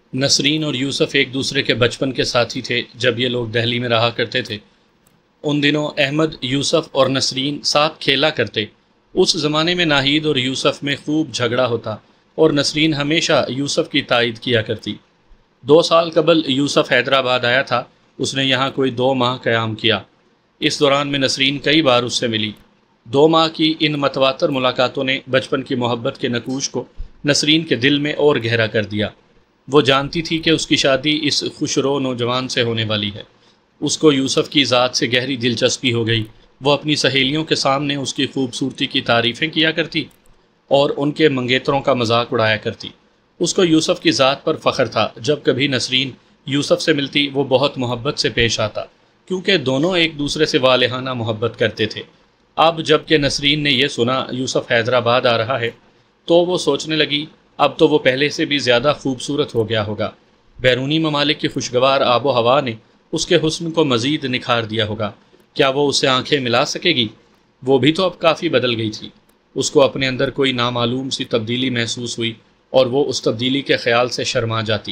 نسرین اور یوسف ایک دوسرے کے بچپن کے ساتھی تھے جب یہ لوگ دہلی میں رہا کرتے تھے۔ ان دنوں احمد، یوسف اور نسرین ساتھ کھیلا کرتے۔ اس زمانے میں ناہید اور یوسف میں خوب جھگڑا ہوتا اور نسرین ہمیشہ یوسف کی تائید کیا کرتی۔ 2 سال قبل یوسف حیدرآباد آیا تھا۔ اس نے یہاں کوئی 2 ماہ قیام کیا۔ اس دوران میں نسرین کئی بار اس سے ملی۔ 2 ماہ کی ان متواتر ملاقاتوں نے بچپن کی محبت کے نقوش کو نسرین کے دل میں اور گہرا کر دیا۔ وہ جانتی تھی کہ اس کی شادی اس خوشرو نوجوان سے ہونے والی ہے۔ اس کو یوسف کی ذات سے گہری دلچسپی ہو گئی۔ وہ اپنی سہیلیوں کے سامنے اس کی خوبصورتی کی تعریفیں کیا کرتی اور ان کے منگیتروں کا مذاق اڑایا کرتی۔ اس کو یوسف کی ذات پر فخر تھا۔ جب کبھی نسرین یوسف سے ملتی وہ بہت محبت سے پیش آتا، کیونکہ دونوں ایک دوسرے سے والہانہ محبت کرتے تھے۔ اب جب کہ نسرین نے یہ سنا یوسف حیدرآباد آ رہا ہے تو وہ سوچنے لگی اب تو وہ پہلے سے بھی زیادہ خوبصورت ہو گیا ہوگا۔ بیرونی ممالک کی خوشگوار آب و ہوا نے اس کے حسن کو مزید نکھار دیا ہوگا۔ کیا وہ اس سے آنکھیں ملا سکے گی؟ وہ بھی تو اب کافی بدل گئی تھی۔ اس کو اپنے اندر کوئی نامعلوم سی تبدیلی محسوس ہوئی اور وہ اس تبدیلی کے خیال سے شرما جاتی۔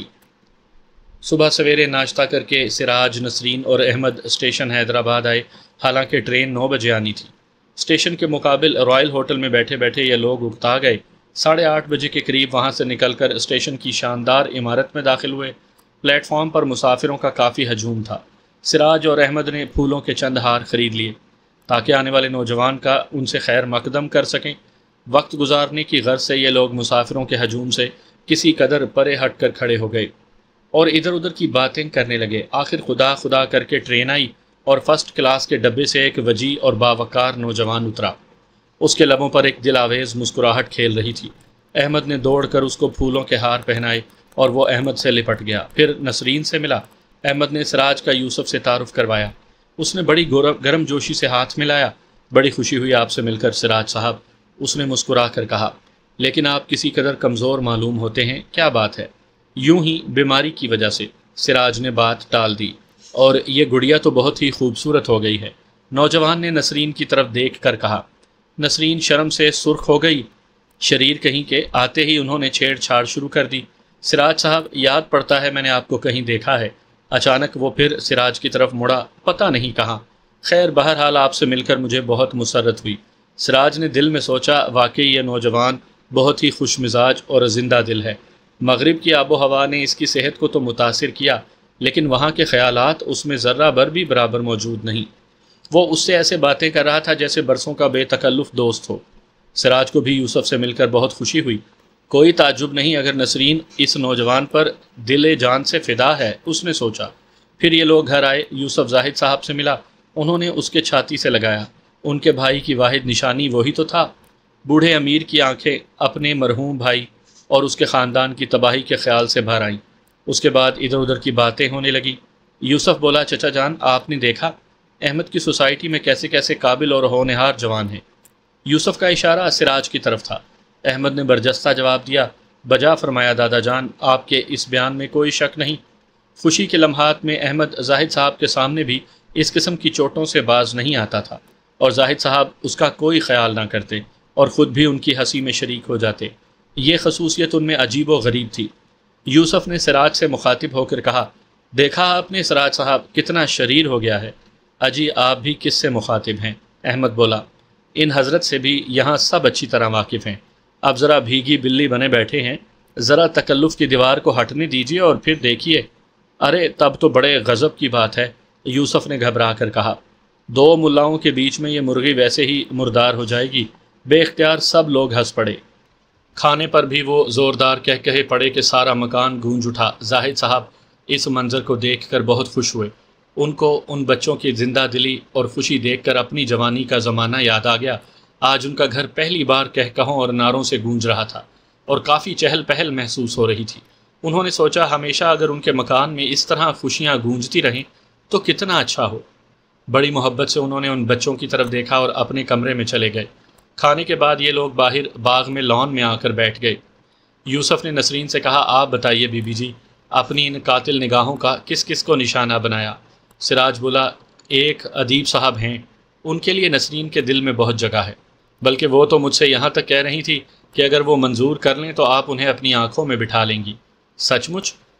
صبح سویرے ناشتہ کر کے سراج، نسرین اور احمد اسٹیشن حیدرآباد آئے، حالانکہ ٹرین 9 بجے آنی تھی۔ اسٹیشن کے مقابل رائل ہوٹل میں بیٹھے بیٹھے یہ لوگ اکتا گئے۔ 8:30 بجے کے قریب وہاں سے نکل کر اسٹیشن کی شاندار عمارت میں داخل ہوئے۔ پلیٹ فارم پر مسافروں کا کافی ہجوم تھا۔ سراج اور احمد نے پھولوں کے چند ہار خرید لیے تاکہ آنے والے نوجوان کا ان سے خیر مقدم کر سکیں۔ وقت گزارنے کی غرض سے یہ لوگ مسافروں کے ہجوم سے کسی قدر پرے ہٹ کر کھڑے ہو گئے اور ادھر ادھر کی باتیں کرنے لگے۔ آخر خدا خدا کر کے ٹرین آئی اور فرسٹ کلاس کے ڈبے سے ایک وجیح اور باوقار نوجوان اترا۔ اس کے لبوں پر ایک دل آویز مسکراہٹ کھیل رہی تھی۔ احمد نے دوڑ کر اس کو پھولوں کے ہار پہنائے اور وہ احمد سے لپٹ گیا۔ پھر نسرین سے ملا۔ احمد نے سراج کا یوسف سے تعارف کروایا۔ اس نے بڑی گرم جوشی سے ہاتھ ملایا۔ بڑی خوشی ہوئی آپ سے مل کر سراج صاحب، اس نے مسکرا کر کہا، لیکن آپ کسی قدر کمزور معلوم ہوتے ہیں، کیا بات ہے؟ یوں ہی بیماری کی وجہ سے، سراج نے بات ٹال دی۔ اور یہ گڑیا تو بہت ہی خوبصورت ہو گئی ہے، نوجوان نے نسرین کی طرف دیکھ کر کہا۔ نسرین شرم سے سرخ ہو گئی۔ شریر کہیں کے آتے ہی انہوں نے چھیڑ چھاڑ شروع کر دی۔ سراج صاحب، یاد پڑتا ہے میں نے آپ کو کہیں دیکھا ہے۔ اچانک وہ پھر سراج کی طرف مڑا، پتہ نہیں کہاں۔ خیر بہرحال آپ سے مل کر مجھے بہت مسرت ہوئی۔ سراج نے دل میں سوچا، واقعی یہ نوجوان بہت ہی خوش مزاج اور زندہ دل ہے۔ مغرب کی آب و ہوا نے اس کی صحت کو تو متاثر کیا، لیکن وہاں کے خیالات اس میں ذرہ بھر بھی برابر موجود نہیں۔ وہ اس سے ایسے باتیں کر رہا تھا جیسے برسوں کا بے تکلف دوست ہو۔ سراج کو بھی یوسف سے مل کر بہت خوشی ہوئی۔ کوئی تعجب نہیں اگر نسرین اس نوجوان پر دل جان سے فدا ہے، اس نے سوچا۔ پھر یہ لوگ گھر آئے۔ یوسف زاہد صاحب سے ملا۔ انہوں نے اس کے چھاتی سے لگایا۔ ان کے بھائی کی واحد نشانی وہی تو تھا۔ بوڑھے امیر کی آنکھیں اپنے مرحوم بھائی اور اس کے خاندان کی تباہی کے خیال سے بھر آئیں۔ اس کے بعد ادھر ادھر کی باتیں ہونے لگی۔ یوسف بولا، چچا جان، آپ نے دیکھا احمد کی سوسائٹی میں کیسے کیسے قابل اور ہونہار جوان ہیں؟ یوسف کا اشارہ سراج کی طرف تھا۔ احمد نے برجستہ جواب دیا، بجا فرمایا دادا جان، آپ کے اس بیان میں کوئی شک نہیں۔ خوشی کے لمحات میں احمد زاہد صاحب کے سامنے بھی اس قسم کی چوٹوں سے باز نہیں آتا تھا، اور زاہد صاحب اس کا کوئی خیال نہ کرتے اور خود بھی ان کی ہنسی میں شریک ہو جاتے۔ یہ خصوصیت ان میں عجیب و غریب تھی۔ یوسف نے سراج سے مخاطب ہو کر کہا، دیکھا آپ نے سراج صاحب کتنا شریر ہو گیا ہے؟ اجی آپ بھی کس سے مخاطب ہیں؟ احمد بولا، ان حضرت سے بھی یہاں سب اچھی طرح واقف ہیں۔ اب ذرا بھیگی بلی بنے بیٹھے ہیں، ذرا تکلف کی دیوار کو ہٹنے دیجیے اور پھر دیکھیے۔ ارے تب تو بڑے غضب کی بات ہے، یوسف نے گھبرا کر کہا۔ 2 ملاؤں کے بیچ میں یہ مرغی ویسے ہی مردار ہو جائے گی۔ بے اختیار سب لوگ ہنس پڑے۔ کھانے پر بھی وہ زوردار کہے پڑے کہ سارا مکان گونج اٹھا۔ زاہد صاحب اس منظر کو دیکھ کر بہت خوش ہوئے۔ ان کو ان بچوں کی زندہ دلی اور خوشی دیکھ کر اپنی جوانی کا زمانہ یاد آ گیا۔ آج ان کا گھر پہلی بار کہکہوں اور نعروں سے گونج رہا تھا اور کافی چہل پہل محسوس ہو رہی تھی۔ انہوں نے سوچا، ہمیشہ اگر ان کے مکان میں اس طرح خوشیاں گونجتی رہیں تو کتنا اچھا ہو۔ بڑی محبت سے انہوں نے ان بچوں کی طرف دیکھا اور اپنے کمرے میں چلے گئے۔ کھانے کے بعد یہ لوگ باہر باغ میں لان میں آ کر بیٹھ گئے۔ یوسف نے نسرین سے کہا، آپ بتائیے بی بی جی، اپنی ان قاتل نگاہوں کا کس کس کو نشانہ بنایا؟ سراج بولا، ایک ادیب صاحب ہیں، ان کے لیے نسرین کے دل میں بہت جگہ ہے، بلکہ وہ تو مجھ سے یہاں تک کہہ رہی تھی کہ اگر وہ منظور کر لیں تو آپ انہیں اپنی آنکھوں میں بٹھا لیں گی۔ سچ مچ؟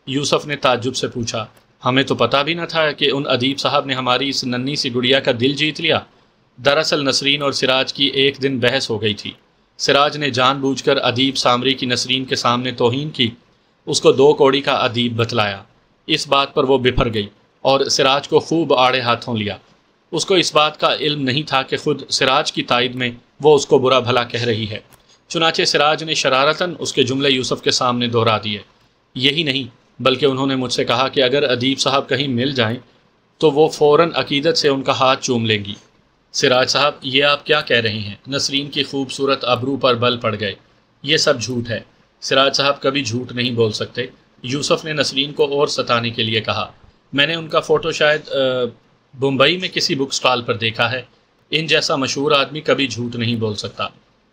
یوسف نے تعجب سے پوچھا، ہمیں تو پتہ بھی نہ تھا کہ ان ادیب صاحب نے ہماری اس ننھی سی گڑیا کا دل جیت لیا۔ دراصل نسرین اور سراج کی ایک دن بحث ہو گئی تھی۔ سراج نے جان بوجھ کر ادیب سامری کی نسرین کے سامنے توہین کی، اس کو 2 کوڑی کا ادیب بتلایا۔ اس بات پر وہ بپھر گئی اور سراج کو خوب آڑے ہاتھوں لیا۔ اس کو اس بات کا علم نہیں تھا کہ خود سراج کی تائید میں وہ اس کو برا بھلا کہہ رہی ہے۔ چنانچہ سراج نے شرارتاً اس کے جملے یوسف کے سامنے دہرا دیے۔ یہی نہیں بلکہ انہوں نے مجھ سے کہا کہ اگر ادیب صاحب کہیں مل جائیں تو وہ فوراً عقیدت سے ان کا ہاتھ چوم لیں گی۔ سراج صاحب، یہ آپ کیا کہہ رہے ہیں؟ نسرین کی خوبصورت ابرو پر بل پڑ گئے۔ یہ سب جھوٹ ہے۔ سراج صاحب کبھی جھوٹ نہیں بول سکتے، یوسف نے نسرین کو اور ستانے کے لیے کہا۔ میں نے ان کا فوٹو شاید بمبئی میں کسی بک سٹال پر دیکھا ہے۔ ان جیسا مشہور آدمی کبھی جھوٹ نہیں بول سکتا۔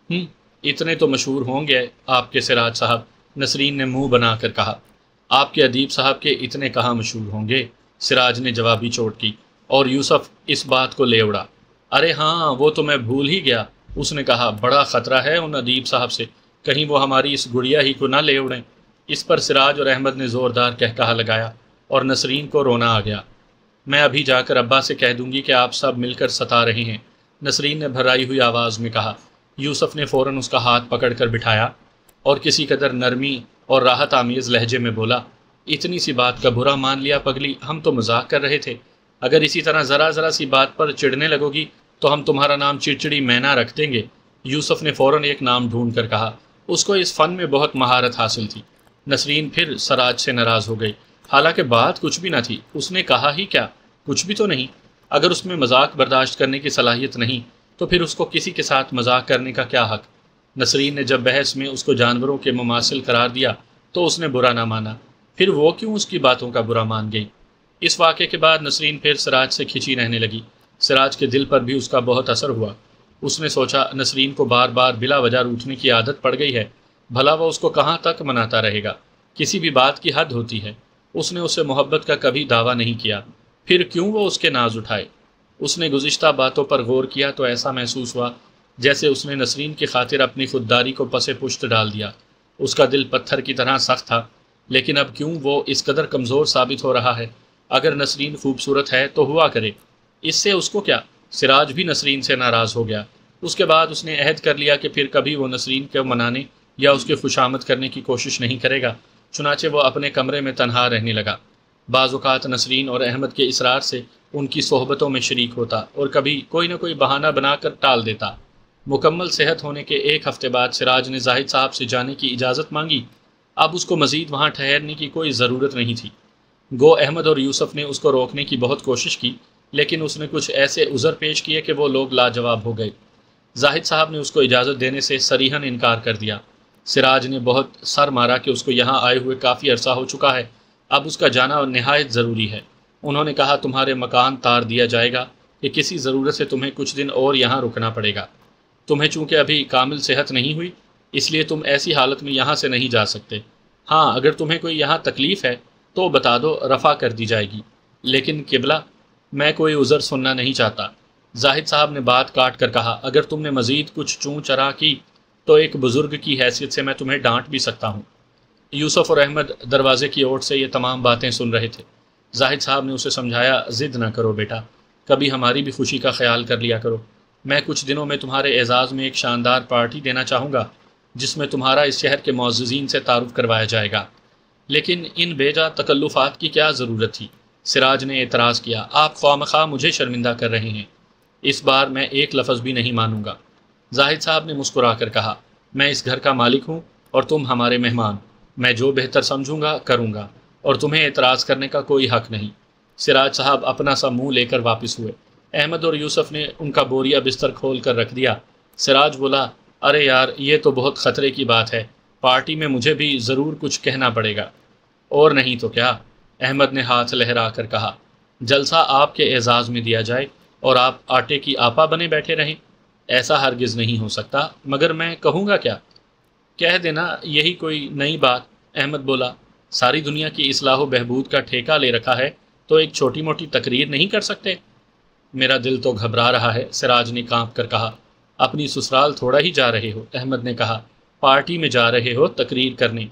اتنے تو مشہور ہوں گے آپ کے سراج صاحب، نسرین نے منہ بنا کر کہا۔ آپ کے ادیب صاحب کے اتنے کہاں مشہور ہوں گے، سراج نے جوابی چوٹ کی، اور یوسف اس بات کو لے اڑا۔ ارے ہاں، وہ تو میں بھول ہی گیا، اس نے کہا، بڑا خطرہ ہے ان ادیب صاحب سے، کہیں وہ ہماری اس گڑیا ہی کو نہ لے اڑیں۔ اس پر سراج اور احمد نے زوردار کہا لگایا اور نسرین کو رونا آ گیا۔ میں ابھی جا کر ابا سے کہہ دوں گی کہ آپ سب مل کر ستا رہے ہیں، نسرین نے بھرائی ہوئی آواز میں کہا۔ یوسف نے فوراً اس کا ہاتھ پکڑ کر بٹھایا اور کسی قدر نرمی اور راحت آمیز لہجے میں بولا، اتنی سی بات کا برا مان لیا پگلی، ہم تو مذاق کر رہے تھے۔ اگر اسی طرح ذرا سی بات پر چڑھنے لگو گی تو ہم تمہارا نام چڑچڑی مینا رکھ دیں گے۔ یوسف نے فوراً ایک نام ڈھونڈ کر کہا، اس کو اس فن میں بہت مہارت حاصل تھی۔ نسرین پھر سراج سے ناراض ہو گئی، حالانکہ بات کچھ بھی نہ تھی، اس نے کہا ہی کیا، کچھ بھی تو نہیں۔ اگر اس میں مذاق برداشت کرنے کی صلاحیت نہیں تو پھر اس کو کسی کے ساتھ مذاق کرنے کا کیا حق؟ نسرین نے جب بحث میں اس کو جانوروں کے مماثل قرار دیا تو اس نے برا نہ مانا، پھر وہ کیوں اس کی باتوں کا برا مان گئی؟ اس واقعے کے بعد نسرین پھر سراج سے کھچی رہنے لگی۔ سراج کے دل پر بھی اس کا بہت اثر ہوا۔ اس نے سوچا نسرین کو بار بار بلا وجہ روٹھنے کی عادت پڑ گئی ہے، بھلا وہ اس کو کہاں تک مناتا رہے گا؟ کسی بھی بات کی حد ہوتی ہے۔ اس نے اسے محبت کا کبھی دعویٰ نہیں کیا، پھر کیوں وہ اس کے ناز اٹھائے؟ اس نے گزشتہ باتوں پر غور کیا تو ایسا محسوس ہوا جیسے اس نے نسرین کی خاطر اپنی خودداری کو پس پشت ڈال دیا۔ اس کا دل پتھر کی طرح سخت تھا، لیکن اب کیوں وہ اس قدر کمزور ثابت ہو رہا ہے؟ اگر نسرین خوبصورت ہے تو ہوا کرے، اس سے اس کو کیا؟ سراج بھی نسرین سے ناراض ہو گیا۔ اس کے بعد اس نے عہد کر لیا کہ پھر کبھی وہ نسرین کو منانے یا اس کی خوشامد کرنے کی کوشش نہیں کرے گا۔ چنانچہ وہ اپنے کمرے میں تنہا رہنے لگا۔ بعض اوقات نسرین اور احمد کے اصرار سے ان کی صحبتوں میں شریک ہوتا اور کبھی کوئی نہ کوئی بہانہ بنا کر ٹال دیتا۔ مکمل صحت ہونے کے 1 ہفتے بعد سراج نے زاہد صاحب سے جانے کی اجازت مانگی۔ اب اس کو مزید وہاں ٹھہرنے کی کوئی ضرورت نہیں تھی۔ گو احمد اور یوسف نے اس کو روکنے کی بہت کوشش کی، لیکن اس نے کچھ ایسے عذر پیش کیے کہ وہ لوگ لاجواب ہو گئے۔ زاہد صاحب نے اس کو اجازت دینے سے صریحاً انکار کر دیا۔ سراج نے بہت سر مارا کہ اس کو یہاں آئے ہوئے کافی عرصہ ہو چکا ہے، اب اس کا جانا نہایت ضروری ہے۔ انہوں نے کہا تمہارے مکان تار دیا جائے گا کہ کسی ضرورت سے تمہیں کچھ دن اور یہاں رکنا پڑے گا۔ تمہیں چونکہ ابھی کامل صحت نہیں ہوئی، اس لیے تم ایسی حالت میں یہاں سے نہیں جا سکتے۔ ہاں، اگر تمہیں کوئی یہاں تکلیف ہے تو بتا دو، رفع کر دی جائے گی، لیکن قبلہ میں کوئی عذر سننا نہیں چاہتا۔ زاہد صاحب نے بات کاٹ کر کہا، اگر تم نے مزید کچھ چوں چرا کی تو ایک بزرگ کی حیثیت سے میں تمہیں ڈانٹ بھی سکتا ہوں۔ یوسف اور احمد دروازے کی اوٹ سے یہ تمام باتیں سن رہے تھے۔ زاہد صاحب نے اسے سمجھایا، ضد نہ کرو بیٹا، کبھی ہماری بھی خوشی کا خیال کر لیا کرو۔ میں کچھ دنوں میں تمہارے اعزاز میں ایک شاندار پارٹی دینا چاہوں گا جس میں تمہارا اس شہر کے معززین سے تعارف کروایا جائے گا۔ لیکن ان بیجا تکلفات کی کیا ضرورت تھی؟ سراج نے اعتراض کیا، آپ خواہ مخواہ مجھے شرمندہ کر رہے ہیں، اس بار میں ایک لفظ بھی نہیں مانوں گا۔ زاہد صاحب نے مسکرا کر کہا، میں اس گھر کا مالک ہوں اور تم ہمارے مہمان، میں جو بہتر سمجھوں گا کروں گا، اور تمہیں اعتراض کرنے کا کوئی حق نہیں۔ سراج صاحب اپنا سا منہ لے کر واپس ہوئے۔ احمد اور یوسف نے ان کا بوریا بستر کھول کر رکھ دیا۔ سراج بولا، ارے یار، یہ تو بہت خطرے کی بات ہے، پارٹی میں مجھے بھی ضرور کچھ کہنا پڑے گا۔ اور نہیں تو کیا، احمد نے ہاتھ لہرا کر کہا، جلسہ آپ کے اعزاز میں دیا جائے اور آپ آٹے کی آپا بنے بیٹھے رہیں، ایسا ہرگز نہیں ہو سکتا، مگر میں کہوں گا کیا؟ کہہ دینا، یہی کوئی نئی بات، احمد بولا۔ ساری دنیا کی اصلاح و بہبود کا ٹھیکہ لے رکھا ہے تو ایک چھوٹی موٹی تقریر نہیں کر سکتے؟ میرا دل تو گھبرا رہا ہے، سراج نے کانپ کر کہا۔ اپنی سسرال تھوڑا ہی جا رہے ہو، احمد نے کہا، پارٹی میں جا رہے ہو تقریر کرنے۔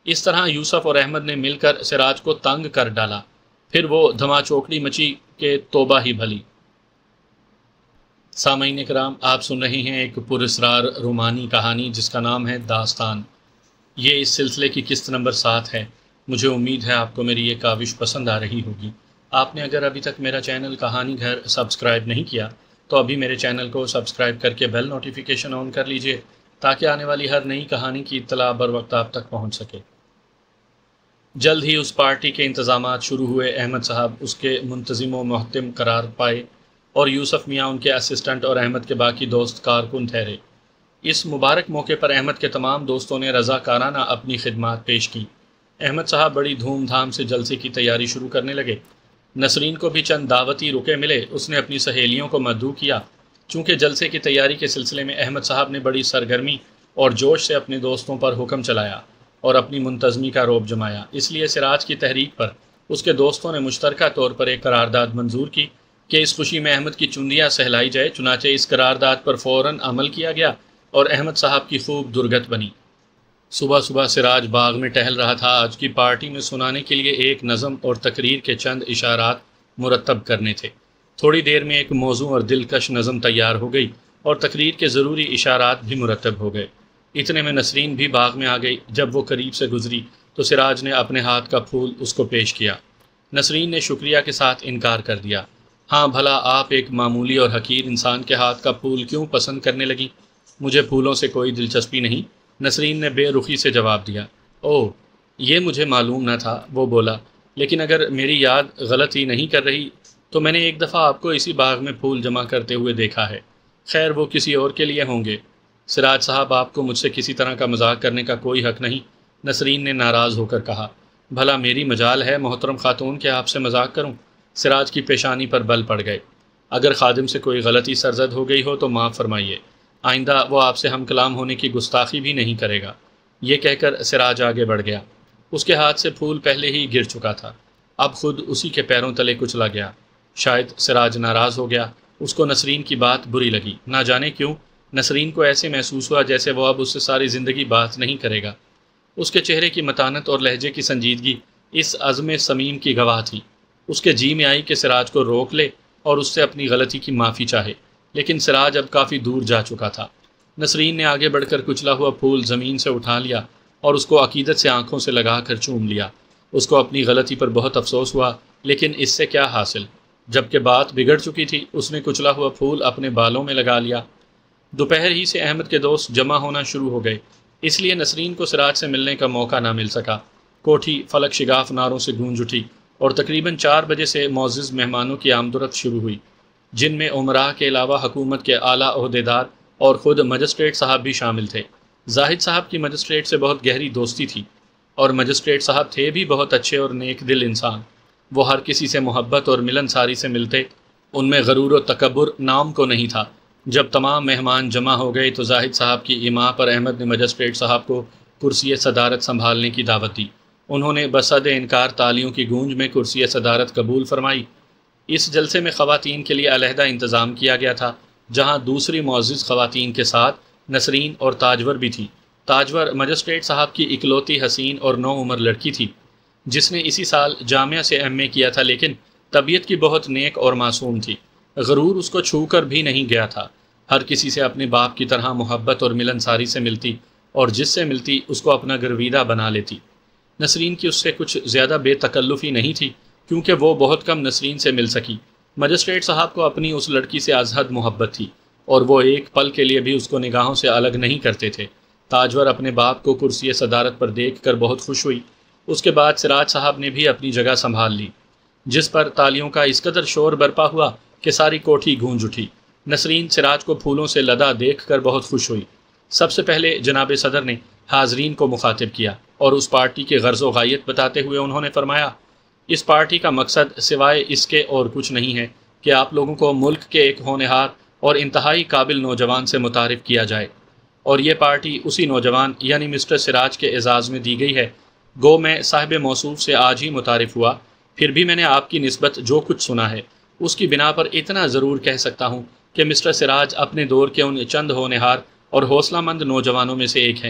اس طرح یوسف اور احمد نے مل کر سراج کو تنگ کر ڈالا۔ پھر وہ دھما چوکڑی مچی کہ توبہ ہی بھلی۔ سامعین کرام، آپ سن رہے ہیں ایک پراسرار رومانی کہانی جس کا نام ہے داستان۔ یہ اس سلسلے کی قسط نمبر 7 ہے۔ مجھے امید ہے آپ کو میری یہ کاوش پسند آ رہی ہوگی۔ آپ نے اگر ابھی تک میرا چینل کہانی گھر سبسکرائب نہیں کیا تو ابھی میرے چینل کو سبسکرائب کر کے بیل نوٹیفیکیشن آن کر لیجئے تاکہ آنے والی ہر نئی کہانی کی اطلاع بر وقت آپ تک پہنچ سکے۔ جلد ہی اس پارٹی کے انتظامات شروع ہوئے۔ احمد صاحب اس کے منتظم و محتم قرار پائے اور یوسف میاں ان کے اسسٹنٹ اور احمد کے باقی دوست کارکن ٹھہرے۔ اس مبارک موقع پر احمد کے تمام دوستوں نے رضاکارانہ اپنی خدمات پیش کی۔ احمد صاحب بڑی دھوم دھام سے جلسے کی تیاری شروع کرنے لگے۔ نسرین کو بھی چند دعوتی رکے ملے۔ اس نے اپنی سہیلیوں کو مدعو کیا۔ چونکہ جلسے کی تیاری کے سلسلے میں احمد صاحب نے بڑی سرگرمی اور جوش سے اپنے دوستوں پر حکم چلایا اور اپنی منتظمی کا رعب جمایا، اس لیے سراج کی تحریک پر اس کے دوستوں نے مشترکہ طور پر ایک قرارداد منظور کی کہ اس خوشی میں احمد کی چندیاں سہلائی جائے۔ چنانچہ اس قرارداد پر فوراً عمل کیا گیا اور احمد صاحب کی خوب درگت بنی۔ صبح صبح سراج باغ میں ٹہل رہا تھا۔ آج کی پارٹی میں سنانے کے لیے ایک نظم اور تقریر کے چند اشارات مرتب کرنے تھے۔ تھوڑی دیر میں ایک موزوں اور دلکش نظم تیار ہو گئی اور تقریر کے ضروری اشارات بھی مرتب ہو گئے۔ اتنے میں نسرین بھی باغ میں آ گئی۔ جب وہ قریب سے گزری تو سراج نے اپنے ہاتھ کا پھول اس کو پیش کیا۔ نسرین نے شکریہ کے ساتھ انکار کر دیا۔ ہاں بھلا آپ ایک معمولی اور حقیر انسان کے ہاتھ کا پھول کیوں پسند کرنے لگی؟ مجھے پھولوں سے کوئی دلچسپی نہیں، نسرین نے بے رخی سے جواب دیا۔ اوہ، یہ مجھے معلوم نہ تھا، وہ بولا، لیکن اگر میری یاد غلط ہی نہیں کر رہی تو میں نے ایک دفعہ آپ کو اسی باغ میں پھول جمع کرتے ہوئے دیکھا ہے۔ خیر وہ کسی اور کے لیے ہوں گے۔ سراج صاحب، آپ کو مجھ سے کسی طرح کا مذاق کرنے کا کوئی حق نہیں، نسرین نے ناراض ہو کر کہا۔ بھلا میری مجال ہے محترم خاتون کہ آپ سے مذاق کروں؟ سراج کی پیشانی پر بل پڑ گئے۔ اگر خادم سے کوئی غلطی سرزد ہو گئی ہو تو معاف فرمائیے، آئندہ وہ آپ سے ہم کلام ہونے کی گستاخی بھی نہیں کرے گا۔ یہ کہہ کر سراج آگے بڑھ گیا۔ اس کے ہاتھ سے پھول پہلے ہی گر چکا تھا، اب خود اسی کے پیروں تلے کچلا گیا۔ شاید سراج ناراض ہو گیا، اس کو نسرین کی بات بری لگی۔ نہ جانے کیوں نسرین کو ایسے محسوس ہوا جیسے وہ اب اس سے ساری زندگی بات نہیں کرے گا۔ اس کے چہرے کی متانت اور لہجے کی سنجیدگی اس عزم صمیم کی گواہ تھی۔ اس کے جی میں آئی کہ سراج کو روک لے اور اس سے اپنی غلطی کی معافی چاہے، لیکن سراج اب کافی دور جا چکا تھا۔ نسرین نے آگے بڑھ کر کچلا ہوا پھول زمین سے اٹھا لیا اور اس کو عقیدت سے آنکھوں سے لگا کر چوم لیا۔ اس کو اپنی غلطی پر بہت افسوس ہوا، لیکن اس سے کیا حاصل؟ جبکہ بات بگڑ چکی تھی، اس نے کچلا ہوا پھول اپنے بالوں میں لگا لیا۔ دوپہر ہی سے احمد کے دوست جمع ہونا شروع ہو گئے، اس لیے نسرین کو سراج سے ملنے کا موقع نہ مل سکا۔ کوٹھی فلک شگاف ناروں سے گونج اٹھی اور تقریباً 4 بجے سے معزز مہمانوں کی آمد و رفت شروع ہوئی، جن میں عمراء کے علاوہ حکومت کے اعلیٰ عہدیدار اور خود مجسٹریٹ صاحب بھی شامل تھے۔ زاہد صاحب کی مجسٹریٹ سے بہت گہری دوستی تھی اور مجسٹریٹ صاحب تھے بھی بہت اچھے اور نیک دل انسان۔ وہ ہر کسی سے محبت اور ملن ساری سے ملتے، ان میں غرور و تکبر نام کو نہیں تھا۔ جب تمام مہمان جمع ہو گئے تو زاہد صاحب کی ایما پر احمد نے مجسٹریٹ صاحب کو کرسی صدارت سنبھالنے کی دعوت دی۔ انہوں نے بصد انکار تالیوں کی گونج میں کرسی صدارت قبول فرمائی۔ اس جلسے میں خواتین کے لیے علیحدہ انتظام کیا گیا تھا، جہاں دوسری معزز خواتین کے ساتھ نسرین اور تاجور بھی تھی۔ تاجور مجسٹریٹ صاحب کی اکلوتی حسین اور نو عمر لڑکی تھی، جس نے اسی سال جامعہ سے ایم اے کیا تھا، لیکن طبیعت کی بہت نیک اور معصوم تھی۔ غرور اس کو چھو کر بھی نہیں گیا تھا۔ ہر کسی سے اپنے باپ کی طرح محبت اور ملن ساری سے ملتی اور جس سے ملتی اس کو اپنا گرویدہ بنا لیتی۔ نسرین کی اس سے کچھ زیادہ بے تکلفی نہیں تھی، کیونکہ وہ بہت کم نسرین سے مل سکی۔ مجسٹریٹ صاحب کو اپنی اس لڑکی سے از حد محبت تھی اور وہ ایک پل کے لیے بھی اس کو نگاہوں سے الگ نہیں کرتے تھے۔ تاجور اپنے باپ کو کرسی صدارت پر دیکھ کر بہت خوش ہوئی۔ اس کے بعد سراج صاحب نے بھی اپنی جگہ سنبھال لی، جس پر تالیوں کا اس قدر شور برپا ہوا کہ ساری کوٹھی گونج اٹھی۔ نسرین سراج کو پھولوں سے لدا دیکھ کر بہت خوش ہوئی۔ سب سے پہلے جناب صدر نے حاضرین کو مخاطب کیا اور اس پارٹی کے غرض و غایت بتاتے ہوئے انہوں نے فرمایا، اس پارٹی کا مقصد سوائے اس کے اور کچھ نہیں ہے کہ آپ لوگوں کو ملک کے ایک ہونہار اور انتہائی قابل نوجوان سے متعارف کیا جائے، اور یہ پارٹی اسی نوجوان یعنی مسٹر سراج کے اعزاز میں دی گئی ہے۔ گو میں صاحب موصوف سے آج ہی متعارف ہوا، پھر بھی میں نے آپ کی نسبت جو کچھ سنا ہے اس کی بنا پر اتنا ضرور کہہ سکتا ہوں کہ مسٹر سراج اپنے دور کے ان چند ہونہار اور حوصلہ مند نوجوانوں میں سے ایک ہیں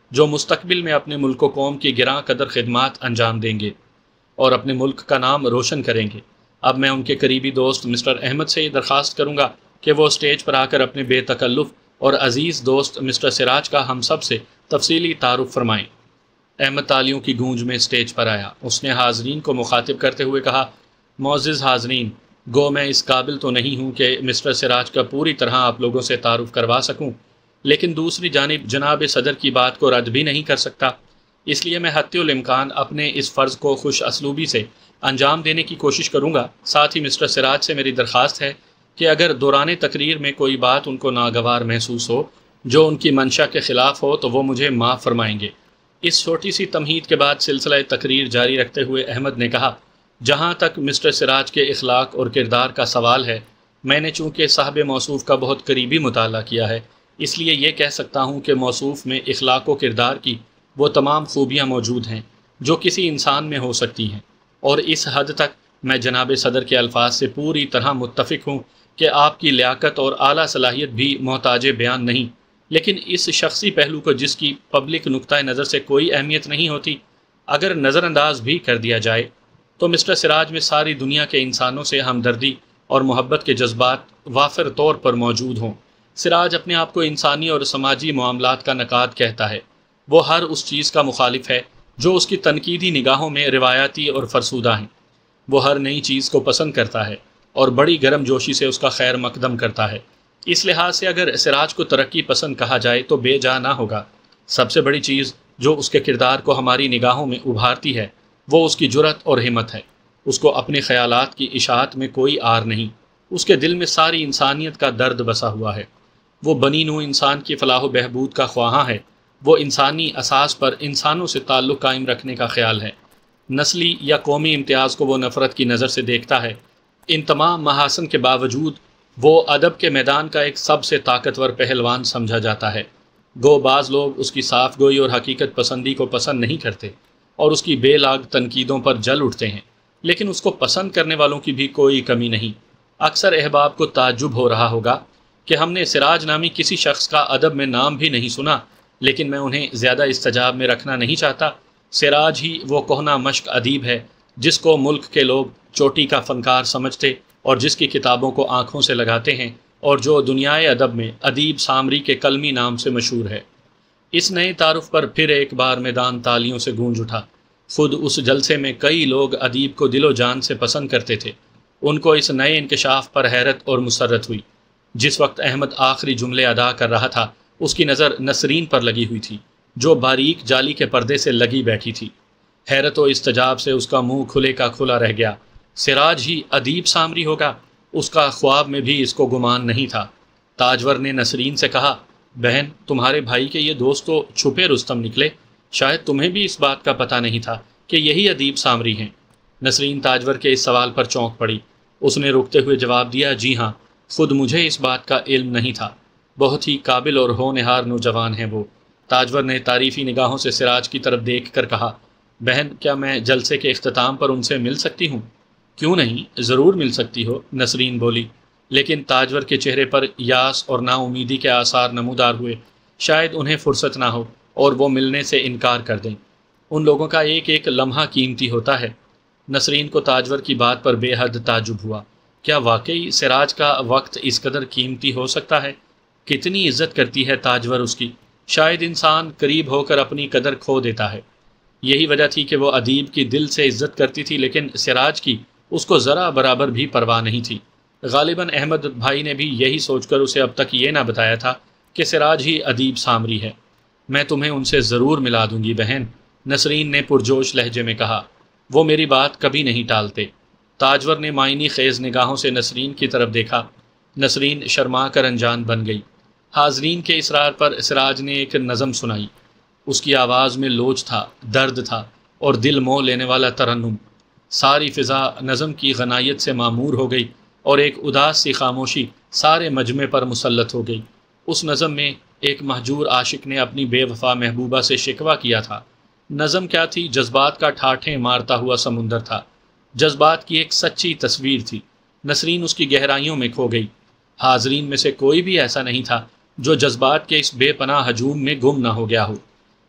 جو مستقبل میں اپنے ملک و قوم کی گراں قدر خدمات انجام دیں گے اور اپنے ملک کا نام روشن کریں گے۔ اب میں ان کے قریبی دوست مسٹر احمد سے یہ درخواست کروں گا کہ وہ اسٹیج پر آ کر اپنے بے تکلف اور عزیز دوست مسٹر سراج کا ہم سب سے تفصیلی تعارف فرمائیں۔ احمد تالیوں کی گونج میں اسٹیج پر آیا۔ اس نے حاضرین کو مخاطب کرتے ہوئے کہا، معزز حاضرین، گو میں اس قابل تو نہیں ہوں کہ مسٹر سراج کا پوری طرح آپ لوگوں سے تعارف کروا سکوں، لیکن دوسری جانب جناب صدر کی بات کو رد بھی نہیں کر سکتا، اس لیے میں حتی الامکان اپنے اس فرض کو خوش اسلوبی سے انجام دینے کی کوشش کروں گا۔ ساتھ ہی مسٹر سراج سے میری درخواست ہے کہ اگر دوران تقریر میں کوئی بات ان کو ناگوار محسوس ہو جو ان کی منشا کے خلاف ہو تو وہ مجھے معاف فرمائیں گے۔ اس چھوٹی سی تمہید کے بعد سلسلہ تقریر جاری رکھتے ہوئے احمد نے کہا، جہاں تک مسٹر سراج کے اخلاق اور کردار کا سوال ہے، میں نے چونکہ صاحب موصوف کا بہت قریبی مطالعہ کیا ہے، اس لیے یہ کہہ سکتا ہوں کہ موصوف میں اخلاق و کردار کی وہ تمام خوبیاں موجود ہیں جو کسی انسان میں ہو سکتی ہیں، اور اس حد تک میں جناب صدر کے الفاظ سے پوری طرح متفق ہوں کہ آپ کی لیاقت اور اعلیٰ صلاحیت بھی محتاج بیان نہیں، لیکن اس شخصی پہلو کو جس کی پبلک نقطۂ نظر سے کوئی اہمیت نہیں ہوتی اگر نظر انداز بھی کر دیا جائے تو مسٹر سراج میں ساری دنیا کے انسانوں سے ہمدردی اور محبت کے جذبات وافر طور پر موجود ہوں۔ سراج اپنے آپ کو انسانی اور سماجی معاملات کا نقاد کہتا ہے۔ وہ ہر اس چیز کا مخالف ہے جو اس کی تنقیدی نگاہوں میں روایتی اور فرسودہ ہیں۔ وہ ہر نئی چیز کو پسند کرتا ہے اور بڑی گرم جوشی سے اس کا خیر مقدم کرتا ہے۔ اس لحاظ سے اگر سراج کو ترقی پسند کہا جائے تو بے جا نہ ہوگا۔ سب سے بڑی چیز جو اس کے کردار کو ہماری نگاہوں میں ابھارتی ہے وہ اس کی جرأت اور ہمت ہے۔ اس کو اپنے خیالات کی اشاعت میں کوئی آر نہیں، اس کے دل میں ساری انسانیت کا درد بسا ہوا ہے۔ وہ بنی نوع انسان کی فلاح و بہبود کا خواہاں ہے۔ وہ انسانی اساس پر انسانوں سے تعلق قائم رکھنے کا خیال ہے۔ نسلی یا قومی امتیاز کو وہ نفرت کی نظر سے دیکھتا ہے۔ ان تمام محاسن کے باوجود وہ ادب کے میدان کا ایک سب سے طاقتور پہلوان سمجھا جاتا ہے۔ گو بعض لوگ اس کی صاف گوئی اور حقیقت پسندی کو پسند نہیں کرتے اور اس کی بے لاگ تنقیدوں پر جل اٹھتے ہیں، لیکن اس کو پسند کرنے والوں کی بھی کوئی کمی نہیں۔ اکثر احباب کو تعجب ہو رہا ہوگا کہ ہم نے سراج نامی کسی شخص کا ادب میں نام بھی نہیں سنا، لیکن میں انہیں زیادہ استجاب میں رکھنا نہیں چاہتا۔ سراج ہی وہ کہنا مشق ادیب ہے جس کو ملک کے لوگ چوٹی کا فنکار سمجھتے اور جس کی کتابوں کو آنکھوں سے لگاتے ہیں، اور جو دنیائے ادب میں ادیب سامری کے کلمی نام سے مشہور ہے۔ اس نئے تعارف پر پھر ایک بار میدان تالیوں سے گونج اٹھا۔ خود اس جلسے میں کئی لوگ ادیب کو دل و جان سے پسند کرتے تھے۔ ان کو اس نئے انکشاف پر حیرت اور مسرت ہوئی۔ جس وقت احمد آخری جملے ادا کر رہا تھا اس کی نظر نسرین پر لگی ہوئی تھی جو باریک جالی کے پردے سے لگی بیٹھی تھی۔ حیرت و استجاب سے اس کا منہ کھلے کا کھلا رہ گیا۔ سراج ہی ادیب سامری ہوگا، اس کا خواب میں بھی اس کو گمان نہیں تھا۔ تاجور نے نسرین سے کہا، بہن، تمہارے بھائی کے یہ دوست تو چھپے رستم نکلے، شاید تمہیں بھی اس بات کا پتہ نہیں تھا کہ یہی ادیب سامری ہیں۔ نسرین تاجور کے اس سوال پر چونک پڑی۔ اس نے رکتے ہوئے جواب دیا، جی ہاں، خود مجھے اس بات کا علم نہیں تھا۔ بہت ہی قابل اور ہونہار نوجوان ہیں وہ۔ تاجور نے تعریفی نگاہوں سے سراج کی طرف دیکھ کر کہا، بہن، کیا میں جلسے کے اختتام پر ان سے مل سکتی ہوں؟ کیوں نہیں، ضرور مل سکتی ہو، نسرین بولی، لیکن تاجور کے چہرے پر یاس اور نا امیدی کے آثار نمودار ہوئے۔ شاید انہیں فرصت نہ ہو اور وہ ملنے سے انکار کر دیں۔ ان لوگوں کا ایک ایک لمحہ قیمتی ہوتا ہے۔ نسرین کو تاجور کی بات پر بے حد تعجب ہوا۔ کیا واقعی سراج کا وقت اس قدر قیمتی ہو سکتا ہے؟ کتنی عزت کرتی ہے تاجور اس کی۔ شاید انسان قریب ہو کر اپنی قدر کھو دیتا ہے۔ یہی وجہ تھی کہ وہ ادیب کی دل سے عزت کرتی تھی، لیکن سراج کی اس کو ذرا برابر بھی پرواہ نہیں تھی۔ غالباً احمد بھائی نے بھی یہی سوچ کر اسے اب تک یہ نہ بتایا تھا کہ سراج ہی ادیب سامری ہے۔ میں تمہیں ان سے ضرور ملا دوں گی بہن، نسرین نے پرجوش لہجے میں کہا۔ وہ میری بات کبھی نہیں ٹالتے۔ تاجور نے معنی خیز نگاہوں سے نسرین کی طرف دیکھا۔ نسرین شرما کر انجان بن گئی۔ حاضرین کے اصرار پر سراج نے ایک نظم سنائی۔ اس کی آواز میں لوچ تھا، درد تھا اور دل موہ لینے والا ترنم۔ ساری فضا نظم کی غنائیت سے معمور ہو گئی اور ایک اداس سی خاموشی سارے مجمع پر مسلط ہو گئی۔ اس نظم میں ایک مہجور عاشق نے اپنی بے وفا محبوبہ سے شکوہ کیا تھا۔ نظم کیا تھی؟ جذبات کا ٹھاٹھیں مارتا ہوا سمندر تھا۔ جذبات کی ایک سچی تصویر تھی۔ نسرین اس کی گہرائیوں میں کھو گئی۔ حاضرین میں سے کوئی بھی ایسا نہیں تھا جو جذبات کے اس بے پناہ ہجوم میں گم نہ ہو گیا ہو۔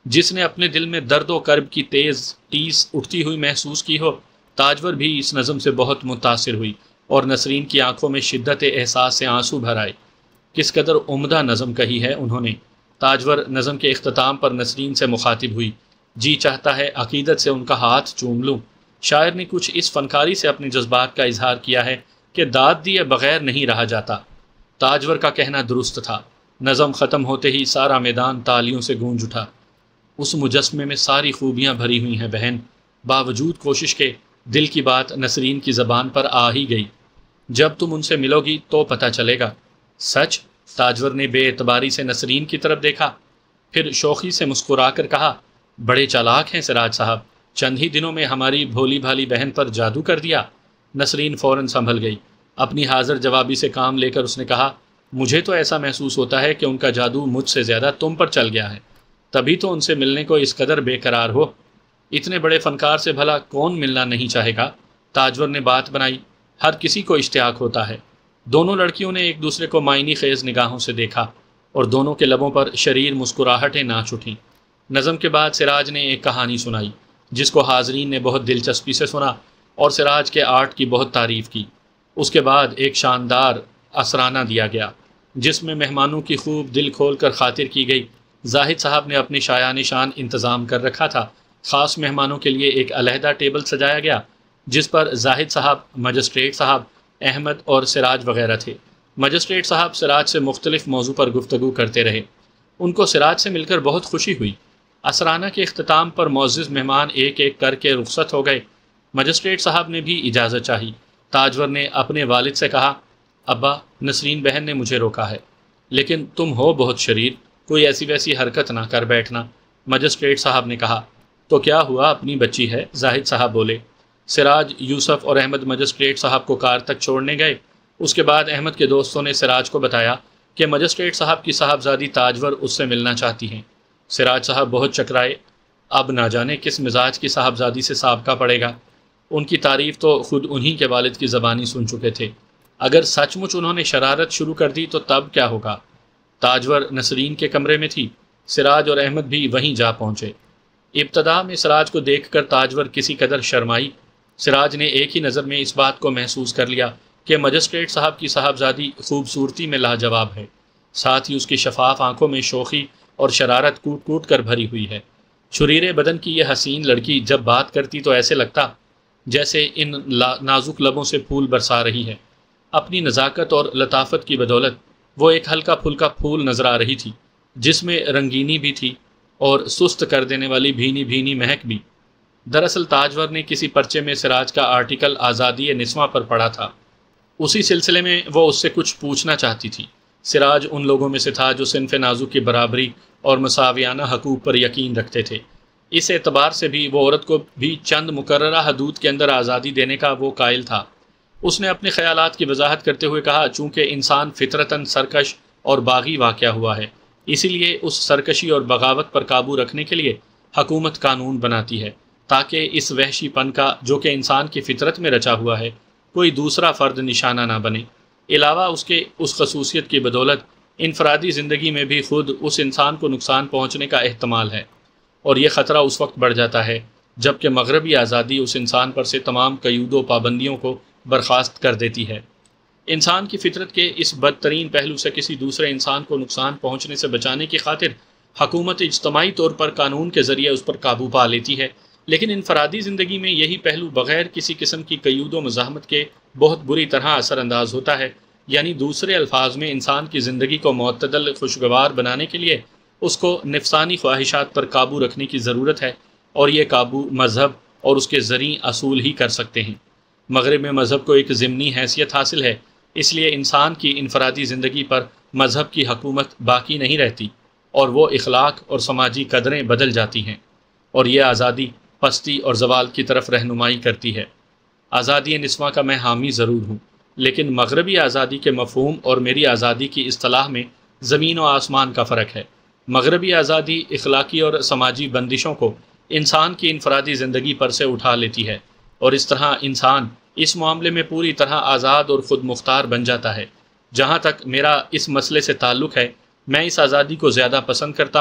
جس نے اپنے دل میں درد و کرب کی تیز ٹیس اٹھتی ہوئی محسوس کی ہو، تاجور بھی اس نظم سے بہت متاثر ہوئی اور نسرین کی آنکھوں میں شدت احساس سے آنسو بھر آئے۔ کس قدر عمدہ نظم کہی ہے انہوں نے۔ تاجور نظم کے اختتام پر نسرین سے مخاطب ہوئی، جی چاہتا ہے عقیدت سے ان کا ہاتھ چوم لوں۔ شاعر نے کچھ اس فنکاری سے اپنے جذبات کا اظہار کیا ہے کہ داد دیے بغیر نہیں رہا جاتا۔ تاجور کا کہنا درست تھا۔ نظم ختم ہوتے ہی سارا میدان تالیوں سے گونج اٹھا۔ اس مجسمے میں ساری خوبیاں بھری ہوئی ہیں بہن، باوجود کوشش کے دل کی بات نسرین کی زبان پر آ ہی گئی۔ جب تم ان سے ملو گی تو پتہ چلے گا۔ سچ؟ تاجور نے بے اعتباری سے نسرین کی طرف دیکھا، پھر شوخی سے مسکرا کر کہا، بڑے چالاک ہیں سراج صاحب، چند ہی دنوں میں ہماری بھولی بھالی بہن پر جادو کر دیا۔ نسرین فوراً سنبھل گئی۔ اپنی حاضر جوابی سے کام لے کر اس نے کہا، مجھے تو ایسا محسوس ہوتا ہے کہ ان کا جادو مجھ سے زیادہ تم پر چل گیا ہے، تبھی تو ان سے ملنے کو اس قدر بے قرار ہو۔ اتنے بڑے فنکار سے بھلا کون ملنا نہیں چاہے گا؟ تاجور نے بات بنائی، ہر کسی کو اشتیاق ہوتا ہے۔ دونوں لڑکیوں نے ایک دوسرے کو معنی خیز نگاہوں سے دیکھا اور دونوں کے لبوں پر شریر مسکراہٹیں ناچ اٹھیں۔ نظم کے بعد سراج نے ایک کہانی سنائی جس کو حاضرین نے بہت دلچسپی سے سنا اور سراج کے آرٹ کی بہت تعریف کی۔ اس کے بعد ایک شاندار اسرانہ دیا گیا جس میں مہمانوں کی خوب دل کھول کر خاطر کی گئی۔ زاہد صاحب نے اپنے شایان شان انتظام کر رکھا تھا۔ خاص مہمانوں کے لیے ایک علیحدہ ٹیبل سجایا گیا جس پر زاہد صاحب، مجسٹریٹ صاحب، احمد اور سراج وغیرہ تھے۔ مجسٹریٹ صاحب سراج سے مختلف موضوع پر گفتگو کرتے رہے۔ ان کو سراج سے مل کر بہت خوشی ہوئی۔ اسرانہ کے اختتام پر معزز مہمان ایک ایک کر کے رخصت ہو گئے۔ مجسٹریٹ صاحب نے بھی اجازت چاہی۔ تاجور نے اپنے والد سے کہا، ابا، نسرین بہن نے مجھے روکا ہے، لیکن تم ہو بہت شریر، کوئی ایسی ویسی حرکت نہ کر بیٹھنا۔ مجسٹریٹ صاحب نے کہا، تو کیا ہوا، اپنی بچی ہے، زاہد صاحب بولے۔ سراج، یوسف اور احمد مجسٹریٹ صاحب کو کار تک چھوڑنے گئے۔ اس کے بعد احمد کے دوستوں نے سراج کو بتایا کہ مجسٹریٹ صاحب کی صاحبزادی تاجور اس سے ملنا چاہتی ہیں۔ سراج صاحب بہت چکرائے، اب نہ جانے کس مزاج کی صاحبزادی سے سابقہ پڑے گا۔ ان کی تعریف تو خود انہی کے والد کی زبانی سن چکے تھے، اگر سچ مچ انہوں نے شرارت شروع کر دی تو تب کیا ہوگا۔ تاجور نسرین کے کمرے میں تھی، سراج اور احمد بھی وہیں جا پہنچے۔ ابتدا میں سراج کو دیکھ کر تاجور کسی قدر شرمائی۔ سراج نے ایک ہی نظر میں اس بات کو محسوس کر لیا کہ مجسٹریٹ صاحب کی صاحبزادی خوبصورتی میں لاجواب ہے، ساتھ ہی اس کی شفاف آنکھوں میں شوخی اور شرارت کوٹ کوٹ کر بھری ہوئی ہے۔ چھریرے بدن کی یہ حسین لڑکی جب بات کرتی تو ایسے لگتا جیسے ان نازک لبوں سے پھول برسا رہی ہے۔ اپنی نزاکت اور لطافت کی بدولت وہ ایک ہلکا پھلکا پھول نظر آ رہی تھی جس میں رنگینی بھی تھی اور سست کر دینے والی بھینی بھینی مہک بھی۔ دراصل تاجور نے کسی پرچے میں سراج کا آرٹیکل آزادی نسواں پر پڑھا تھا، اسی سلسلے میں وہ اس سے کچھ پوچھنا چاہتی تھی۔ سراج ان لوگوں میں سے تھا جو صنف نازک کی برابری اور مساویانہ حقوق پر یقین رکھتے تھے۔ اس اعتبار سے بھی وہ عورت کو بھی چند مقررہ حدود کے اندر آزادی دینے کا وہ قائل تھا۔ اس نے اپنے خیالات کی وضاحت کرتے ہوئے کہا، چونکہ انسان فطرتاً سرکش اور باغی واقع ہوا ہے، اسی لیے اس سرکشی اور بغاوت پر قابو رکھنے کے لیے حکومت قانون بناتی ہے تاکہ اس وحشی پن کا جو کہ انسان کی فطرت میں رچا ہوا ہے کوئی دوسرا فرد نشانہ نہ بنے۔ علاوہ اس کے اس خصوصیت کی بدولت انفرادی زندگی میں بھی خود اس انسان کو نقصان پہنچنے کا احتمال ہے، اور یہ خطرہ اس وقت بڑھ جاتا ہے جب کہ مغربی آزادی اس انسان پر سے تمام قیود و پابندیوں کو برخاست کر دیتی ہے۔ انسان کی فطرت کے اس بدترین پہلو سے کسی دوسرے انسان کو نقصان پہنچنے سے بچانے کی خاطر حکومت اجتماعی طور پر قانون کے ذریعے اس پر قابو پا لیتی ہے، لیکن انفرادی زندگی میں یہی پہلو بغیر کسی قسم کی قیود و مزاحمت کے بہت بری طرح اثر انداز ہوتا ہے۔ یعنی دوسرے الفاظ میں انسان کی زندگی کو معتدل خوشگوار بنانے کے لیے اس کو نفسانی خواہشات پر قابو رکھنے کی ضرورت ہے، اور یہ قابو مذہب اور اس کے ذریں اصول ہی کر سکتے ہیں۔ مغرب میں مذہب کو ایک ضمنی حیثیت حاصل ہے، اس لیے انسان کی انفرادی زندگی پر مذہب کی حکومت باقی نہیں رہتی اور وہ اخلاق اور سماجی قدریں بدل جاتی ہیں، اور یہ آزادی پستی اور زوال کی طرف رہنمائی کرتی ہے۔ آزادی نسواں کا میں حامی ضرور ہوں، لیکن مغربی آزادی کے مفہوم اور میری آزادی کی اصطلاح میں زمین و آسمان کا فرق ہے۔ مغربی آزادی اخلاقی اور سماجی بندشوں کو انسان کی انفرادی زندگی پر سے اٹھا لیتی ہے، اور اس طرح انسان اس معاملے میں پوری طرح آزاد اور خود مختار بن جاتا ہے۔ جہاں تک میرا اس مسئلے سے تعلق ہے، میں اس آزادی کو زیادہ پسند کرتا ہوں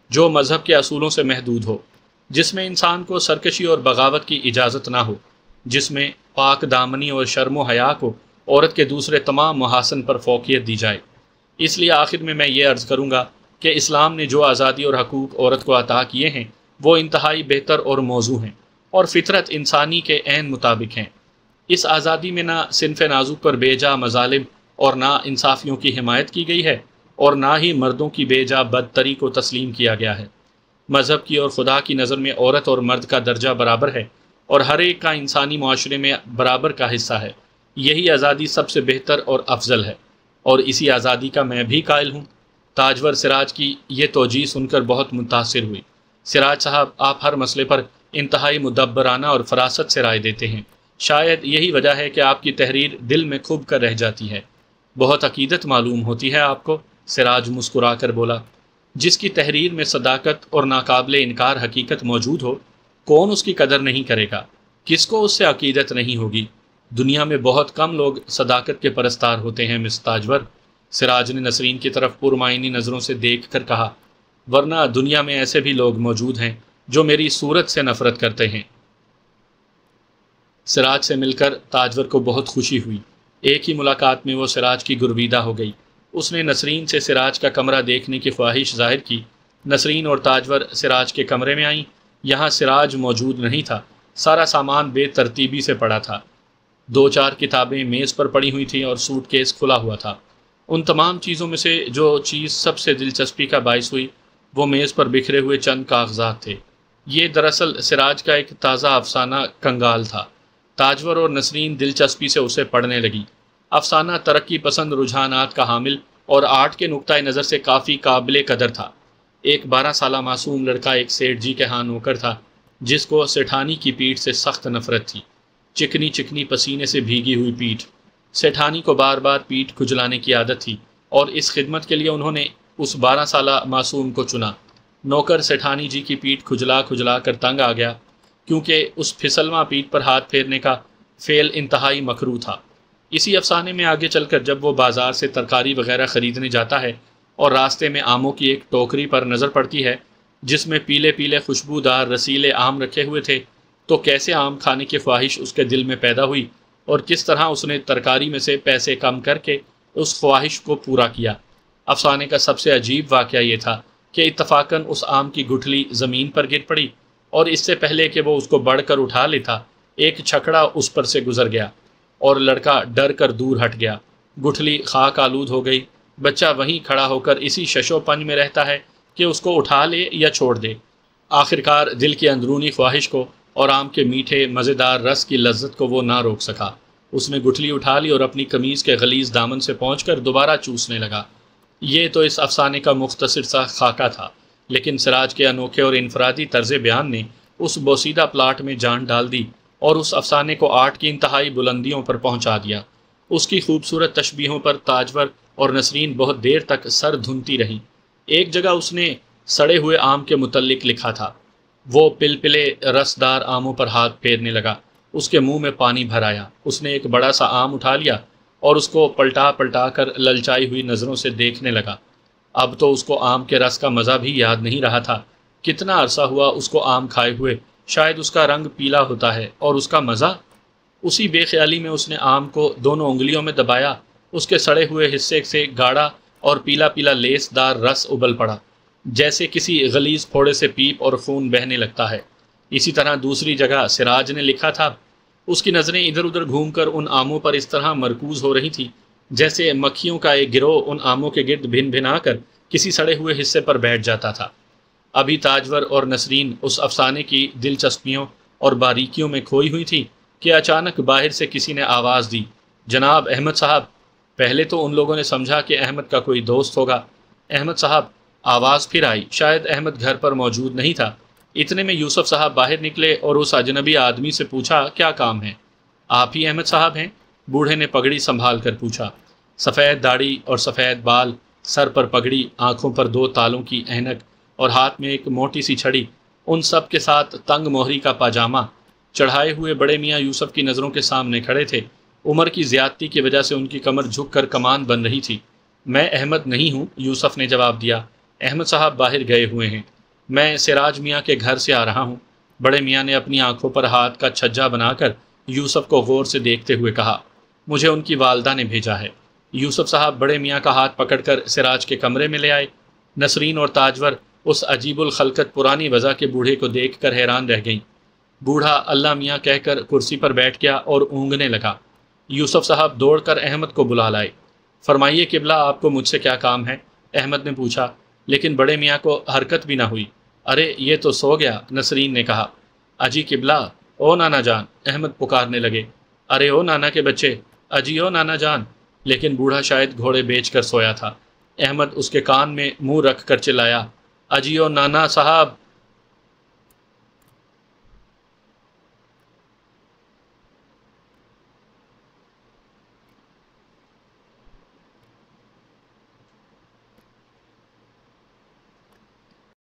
جو مذہب کے اصولوں سے محدود ہو، جس میں انسان کو سرکشی اور بغاوت کی اجازت نہ ہو، جس میں پاک دامنی اور شرم و حیا کو عورت کے دوسرے تمام محاسن پر فوقیت دی جائے۔ اس لیے آخر میں یہ عرض کروں گا کہ اسلام نے جو آزادی اور حقوق عورت کو عطا کیے ہیں وہ انتہائی بہتر اور موزوں ہیں اور فطرت انسانی کے عین مطابق ہیں۔ اس آزادی میں نہ صنف نازک پر بے جا مظالم اور نہ انصافیوں کی حمایت کی گئی ہے، اور نہ ہی مردوں کی بے جا بدتری کو تسلیم کیا گیا ہے۔ مذہب کی اور خدا کی نظر میں عورت اور مرد کا درجہ برابر ہے، اور ہر ایک کا انسانی معاشرے میں برابر کا حصہ ہے۔ یہی آزادی سب سے بہتر اور افضل ہے، اور اسی آزادی کا میں بھی قائل ہوں۔ تاجور سراج کی یہ توجیہ سن کر بہت متاثر ہوئی۔ سراج صاحب، آپ ہر مسئلے پر انتہائی مدبرانہ اور فراست سے رائے دیتے ہیں۔ شاید یہی وجہ ہے کہ آپ کی تحریر دل میں کھب کر رہ جاتی ہے۔ بہت عقیدت معلوم ہوتی ہے آپ کو، سراج مسکرا کر بولا۔ جس کی تحریر میں صداقت اور ناقابل انکار حقیقت موجود ہو، کون اس کی قدر نہیں کرے گا؟ کس کو اس سے عقیدت نہیں ہوگی؟ دنیا میں بہت کم لوگ صداقت کے پرستار ہوتے ہیں مس تاجور۔ سراج نے نسرین کی طرف پرمعنی نظروں سے دیکھ کر کہا، ورنہ دنیا میں ایسے بھی لوگ موجود ہیں جو میری صورت سے نفرت کرتے ہیں۔ سراج سے مل کر تاجور کو بہت خوشی ہوئی۔ ایک ہی ملاقات میں وہ سراج کی گرویدہ ہو گئی۔ اس نے نسرین سے سراج کا کمرہ دیکھنے کی خواہش ظاہر کی۔ نسرین اور تاجور سراج کے کمرے میں آئیں۔ یہاں سراج موجود نہیں تھا، سارا سامان بے ترتیبی سے پڑا تھا۔ 2-4 کتابیں میز پر پڑی ہوئی تھیں اور سوٹ کیس کھلا ہوا تھا۔ ان تمام چیزوں میں سے جو چیز سب سے دلچسپی کا باعث ہوئی وہ میز پر بکھرے ہوئے چند کاغذات تھے۔ یہ دراصل سراج کا ایک تازہ افسانہ کنگال تھا۔ تاجور اور نسرین دلچسپی سے اسے پڑھنے لگی۔ افسانہ ترقی پسند رجحانات کا حامل اور آرٹ کے نقطۂ نظر سے کافی قابل قدر تھا۔ ایک 12 سالہ معصوم لڑکا ایک سیٹھ جی کے ہاں نوکر تھا، جس کو سیٹھانی کی پیٹھ سے سخت نفرت تھی۔ چکنی چکنی پسینے سے بھیگی ہوئی پیٹھ۔ سیٹھانی کو بار بار پیٹھ کھجلانے کی عادت تھی، اور اس خدمت کے لیے انہوں نے اس 12 سالہ معصوم کو چنا۔ نوکر سیٹھانی جی کی پیٹھ کھجلا کھجلا کر تنگ آ گیا، کیونکہ اس پھسلواں پیٹھ پر ہاتھ پھیرنے کا فعل انتہائی مکروہ تھا۔ اسی افسانے میں آگے چل کر جب وہ بازار سے ترکاری وغیرہ خریدنے جاتا ہے اور راستے میں آموں کی ایک ٹوکری پر نظر پڑتی ہے جس میں پیلے پیلے خوشبودار رسیلے آم رکھے ہوئے تھے، تو کیسے آم کھانے کی خواہش اس کے دل میں پیدا ہوئی اور کس طرح اس نے ترکاری میں سے پیسے کم کر کے اس خواہش کو پورا کیا۔ افسانے کا سب سے عجیب واقعہ یہ تھا کہ اتفاقاً اس آم کی گٹھلی زمین پر گر پڑی، اور اس سے پہلے کہ وہ اس کو بڑھ کر اٹھا لیتا ایک چھکڑا اس پر سے گزر گیا اور لڑکا ڈر کر دور ہٹ گیا۔ گٹھلی خاک آلود ہو گئی۔ بچہ وہیں کھڑا ہو کر اسی شش و پنج میں رہتا ہے کہ اس کو اٹھا لے یا چھوڑ دے۔ آخرکار دل کی اندرونی خواہش کو اور آم کے میٹھے مزیدار رس کی لذت کو وہ نہ روک سکا۔ اس نے گٹھلی اٹھا لی اور اپنی قمیض کے غلیظ دامن سے پہنچ کر دوبارہ چوسنے لگا۔ یہ تو اس افسانے کا مختصر سا خاکہ تھا، لیکن سراج کے انوکھے اور انفرادی طرز بیان نے اس بوسیدہ پلاٹ میں جان ڈال دی اور اس افسانے کو آرٹ کی انتہائی بلندیوں پر پہنچا دیا۔ اس کی خوبصورت تشبیہوں پر تاجور اور نسرین بہت دیر تک سر دھنتی رہیں۔ ایک جگہ اس نے سڑے ہوئے آم کے متعلق لکھا تھا۔ وہ پلپلے رسدار آموں پر ہاتھ پھیرنے لگا۔ اس کے منہ میں پانی بھر آیا۔ اس نے ایک بڑا سا آم اٹھا لیا اور اس کو پلٹا پلٹا کر للچائی ہوئی نظروں سے دیکھنے لگا۔ اب تو اس کو آم کے رس کا مزہ بھی یاد نہیں رہا تھا۔ کتنا عرصہ ہوا اس کو آم کھائے ہوئے، شاید اس کا رنگ پیلا ہوتا ہے اور اس کا مزہ۔ اسی بے خیالی میں اس نے آم کو دونوں انگلیوں میں دبایا۔ اس کے سڑے ہوئے حصے سے گاڑھا اور پیلا پیلا لیس دار رس ابل پڑا، جیسے کسی غلیظ پھوڑے سے پیپ اور خون بہنے لگتا ہے۔ اسی طرح دوسری جگہ سراج نے لکھا تھا۔ اس کی نظریں ادھر ادھر گھوم کر ان آموں پر اس طرح مرکوز ہو رہی تھی جیسے مکھیوں کا ایک گروہ ان آموں کے گرد بھن بھنا کر کسی سڑے ہوئے حصے پر بیٹھ جاتا تھا۔ ابھی تاجور اور نسرین اس افسانے کی دلچسپیوں اور باریکیوں میں کھوئی ہوئی تھی کہ اچانک باہر سے کسی نے آواز دی، جناب احمد صاحب۔ پہلے تو ان لوگوں نے سمجھا کہ احمد کا کوئی دوست ہوگا۔ احمد صاحب، آواز پھر آئی۔ شاید احمد گھر پر موجود نہیں تھا۔ اتنے میں یوسف صاحب باہر نکلے اور اس اجنبی آدمی سے پوچھا، کیا کام ہے؟ آپ ہی احمد صاحب ہیں؟ بوڑھے نے پگڑی سنبھال کر پوچھا۔ سفید داڑھی اور سفید بال، سر پر پگڑی، آنکھوں پر 2 تالوں کی اینک اور ہاتھ میں ایک موٹی سی چھڑی، ان سب کے ساتھ تنگ موہری کا پاجامہ چڑھائے ہوئے بڑے میاں یوسف کی نظروں کے سامنے کھڑے تھے۔ عمر کی زیادتی کی وجہ سے ان کی کمر جھک کر کمان بن رہی تھی۔ میں احمد نہیں ہوں، یوسف نے جواب دیا۔ احمد صاحب باہر گئے ہوئے ہیں۔ میں سراج میاں کے گھر سے آ رہا ہوں۔ بڑے میاں نے اپنی آنکھوں پر ہاتھ کا چھجا بنا کر یوسف کو غور سے دیکھتے ہوئے کہا، مجھے ان کی والدہ نے بھیجا ہے۔ یوسف صاحب بڑے میاں کا ہاتھ پکڑ کر سراج کے کمرے میں لے آئے۔ نسرین اور تاجور اس عجیب الخلقت پرانی وضع کے بوڑھے کو دیکھ کر حیران رہ گئیں۔ بوڑھا اللہ میاں کہہ کر کرسی پر بیٹھ گیا اور اونگنے لگا۔ یوسف صاحب دوڑ کر احمد کو بلا لائے۔ فرمائیے قبلہ، آپ کو مجھ سے کیا کام ہے؟ احمد نے پوچھا، لیکن بڑے میاں کو حرکت بھی نہ ہوئی۔ ارے یہ تو سو گیا، نسرین نے کہا۔ اجی قبلہ، او نانا جان، احمد پکارنے لگے۔ ارے او نانا کے بچے، اجی او نانا جان۔ لیکن بوڑھا شاید گھوڑے بیچ کر سویا تھا۔ احمد اس کے کان میں منہ رکھ کر چلایا، اجی او نانا صاحب،